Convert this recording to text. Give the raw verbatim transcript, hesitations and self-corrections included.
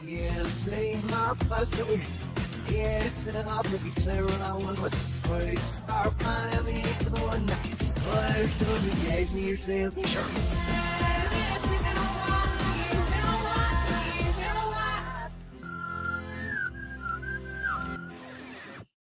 Yeah, say my puzzle. Yeah, it's an opportunity. Say what I want with the place. Our plan, every the one. Well, there's two of the guys near sales. Sure.